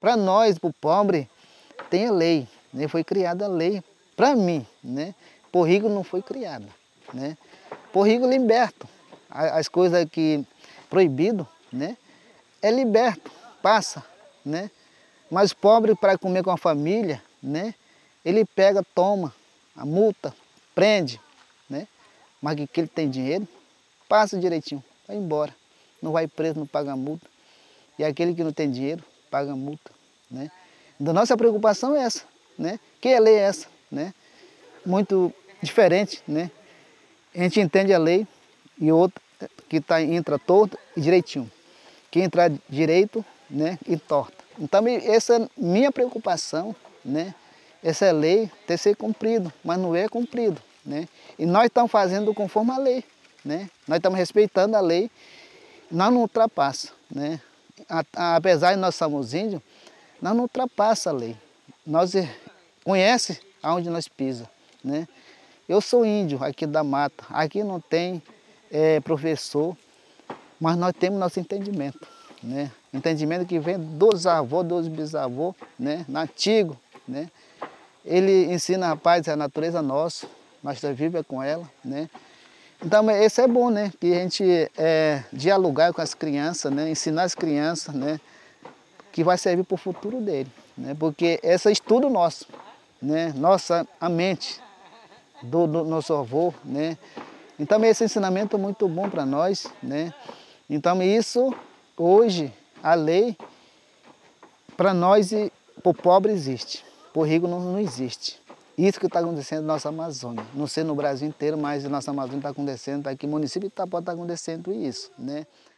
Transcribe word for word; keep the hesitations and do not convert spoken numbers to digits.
Para nós, para o pobre, tem a lei, né? Foi criada a lei para mim, né? Por rico não foi criada, né? Por rico liberto, as coisas que proibido, né? É liberto, passa, né? Mas pobre para comer com a família, né? Ele pega, toma a multa, prende, né? Mas que, que ele tem dinheiro, passa direitinho, vai embora. Não vai preso, não paga multa. E aquele que não tem dinheiro, paga multa, né? Então, nossa preocupação é essa, né? Que a lei é essa, né? Muito diferente, né? A gente entende a lei e outro que tá, entra torto e direitinho. Que entra direito, né? E torta. Então, essa é minha preocupação, né? Essa lei tem que ser cumprido, mas não é cumprido, né? E nós estamos fazendo conforme a lei, né? Nós estamos respeitando a lei, nós não ultrapassa, né? Apesar de nós somos índios, nós não ultrapassa a lei. Nós conhece aonde nós pisa, né? Eu sou índio aqui da mata, aqui não tem é, professor, mas nós temos nosso entendimento, né? Entendimento que vem dos avós, dos bisavós, né? Antigo, né? Ele ensina, rapaz, a natureza nossa, nós vivemos com ela, né? Então, esse é bom, né? Que a gente é, dialogar com as crianças, né? Ensinar as crianças, né? Que vai servir para o futuro dele, né? Porque esse é estudo nosso, né? Nossa, a mente do, do nosso avô, né? Então, esse ensinamento é muito bom para nós, né? Então, isso, hoje, a lei, para nós e para o pobre existe, para o rico não, não existe. Isso que está acontecendo na nossa Amazônia, não sei no Brasil inteiro, mas na nossa Amazônia está acontecendo, tá aqui no município de Itapoá está acontecendo isso, né?